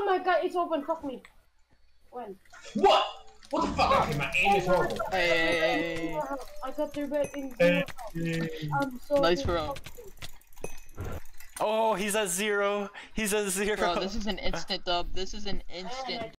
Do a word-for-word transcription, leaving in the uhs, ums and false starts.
Oh my god, it's open. Fuck me. When? What? What the fuck? Okay, my aim is horrible. Hey. I got their back in zero. I'm so Nice bro. Oh, he's at zero. He's at zero. Bro, this is an instant dub. This is an instant